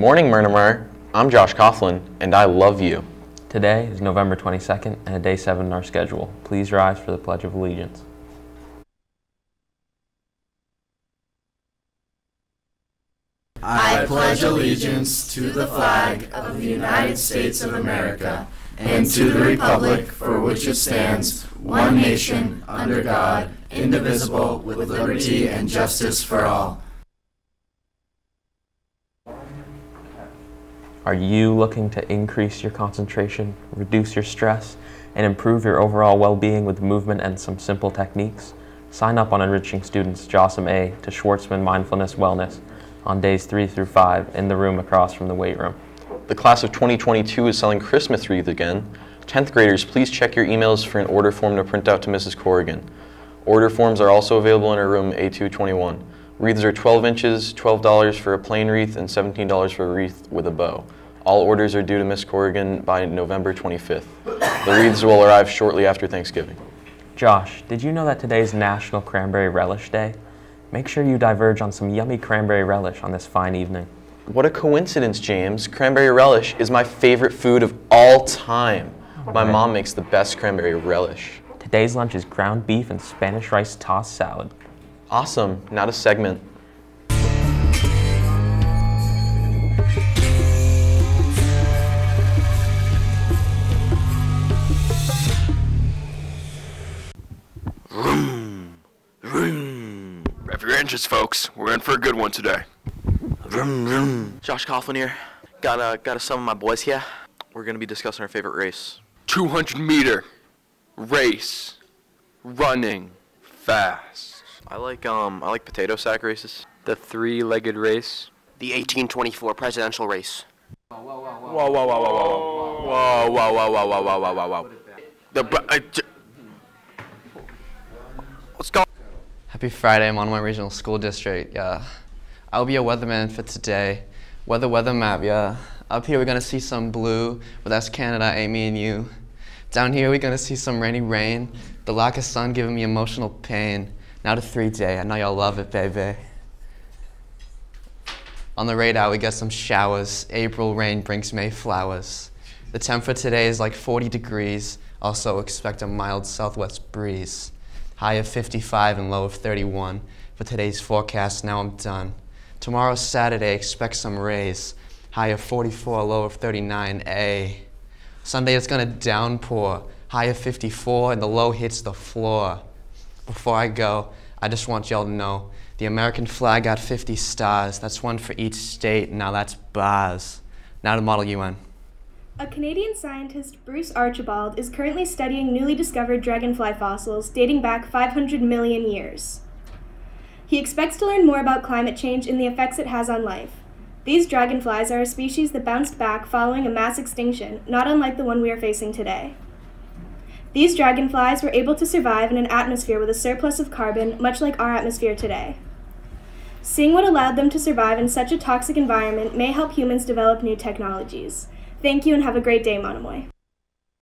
morning, Murnamer. I'm Josh Coughlin, and I love you. Today is November 22nd and day 7 in our schedule. Please rise for the Pledge of Allegiance. I pledge allegiance to the flag of the United States of America and to the republic for which it stands, one nation, under God, indivisible, with liberty and justice for all. Are you looking to increase your concentration, reduce your stress, and improve your overall well-being with movement and some simple techniques? Sign up on Enriching Students JOSM A to Schwartzman Mindfulness Wellness on days 3 through 5 in the room across from the weight room. The class of 2022 is selling Christmas wreaths again. 10th graders, please check your emails for an order form to print out to Mrs. Corrigan. Order forms are also available in our room A221. Wreaths are 12 inches, $12 for a plain wreath, and $17 for a wreath with a bow. All orders are due to Miss Corrigan by November 25th. The wreaths will arrive shortly after Thanksgiving. Josh, did you know that today is National Cranberry Relish Day? Make sure you diverge on some yummy cranberry relish on this fine evening. What a coincidence, James. Cranberry relish is my favorite food of all time. My mom makes the best cranberry relish. Today's lunch is ground beef and Spanish rice tossed salad. Awesome, not a segment. Vroom, vroom. Rev your engines, folks. We're in for a good one today. Vroom, vroom. Josh Coughlin here. Got some of my boys here. We're gonna be discussing our favorite race. 200-meter race, running fast. I like potato sack races. The three-legged race. The 1824 presidential race. Whoa, whoa, whoa, whoa, whoa, whoa, whoa, whoa, whoa, whoa, whoa, whoa, whoa. Let's go. Happy Friday, I'm on my regional school district, yeah. I'll be a weatherman for today. Weather map, yeah. Up here we're gonna see some blue, but that's Canada, ain't me and you. Down here we're gonna see some rainy rain, the lack of sun giving me emotional pain. Now to 3-day, I know y'all love it, baby. On the radar we get some showers, April rain brings May flowers. The temp for today is like 40 degrees, also expect a mild southwest breeze. High of 55 and low of 31. For today's forecast, now I'm done. Tomorrow's Saturday, expect some rays. High of 44, low of 39, Sunday it's gonna downpour. High of 54 and the low hits the floor. Before I go, I just want y'all to know, the American flag got 50 stars. That's one for each state, now that's bars. Now to Model UN. A Canadian scientist, Bruce Archibald, is currently studying newly discovered dragonfly fossils dating back 500 million years. He expects to learn more about climate change and the effects it has on life. These dragonflies are a species that bounced back following a mass extinction, not unlike the one we are facing today. These dragonflies were able to survive in an atmosphere with a surplus of carbon, much like our atmosphere today. Seeing what allowed them to survive in such a toxic environment may help humans develop new technologies. Thank you and have a great day, Monomoy.